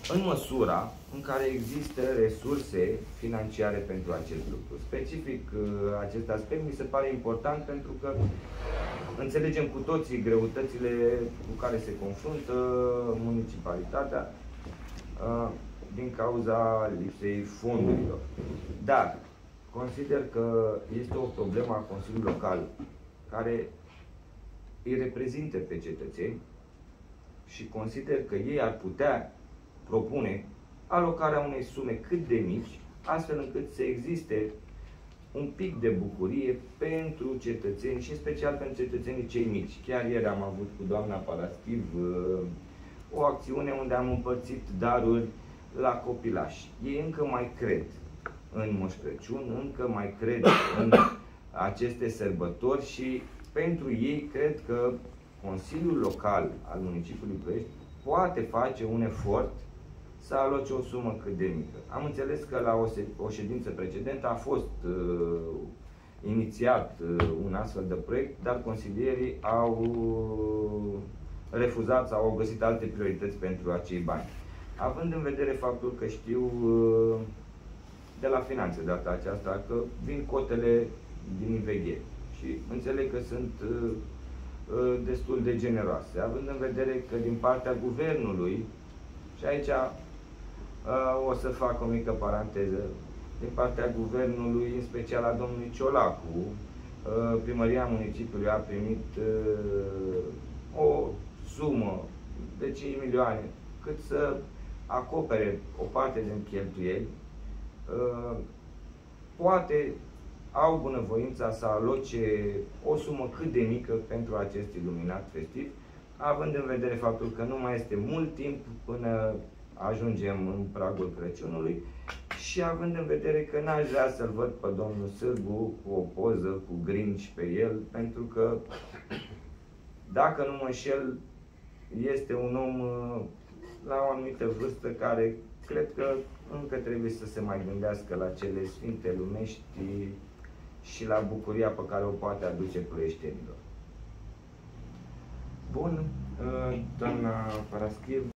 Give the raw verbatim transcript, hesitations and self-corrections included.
în măsura în care există resurse financiare pentru acest lucru. Specific, acest aspect mi se pare important pentru că înțelegem cu toții greutățile cu care se confruntă municipalitatea din cauza lipsei fondurilor. Dar consider că este o problemă a Consiliului Local care îi reprezintă pe cetățeni și consider că ei ar putea propune alocarea unei sume cât de mici, astfel încât să existe un pic de bucurie pentru cetățeni și în special pentru cetățenii cei mici. Chiar ieri am avut cu doamna Paraschiv o acțiune unde am împărțit daruri la copilași. Ei încă mai cred în Moș Crăciun, încă mai cred în aceste sărbători și pentru ei cred că Consiliul Local al municipiului Ploiești poate face un efort să aloce o sumă cât de mică. Am înțeles că la o, o ședință precedentă a fost uh, inițiat uh, un astfel de proiect, dar consilierii au uh, refuzat sau au găsit alte priorități pentru acei bani. Având în vedere faptul că știu uh, de la finanțe data aceasta că vin cotele din înveghere și înțeleg că sunt uh, uh, destul de generoase, având în vedere că din partea guvernului, și aici uh, o să fac o mică paranteză, din partea guvernului, în special a domnului Ciolacu, uh, primăria municipiului a primit uh, o sumă de cinci milioane cât să acopere o parte din cheltuieli. Uh, poate au bunăvoința să aloce o sumă cât de mică pentru acest iluminat festiv, având în vedere faptul că nu mai este mult timp până ajungem în pragul Crăciunului și având în vedere că n-aș vrea să-l văd pe domnul Sârbu cu o poză cu Grinch pe el, pentru că, dacă nu mă înșel, este un om la o anumită vârstă care cred că încă trebuie să se mai gândească la cele sfinte lumești și la bucuria pe care o poate aduce ploieștenilor. Bun, doamna Paraschiv.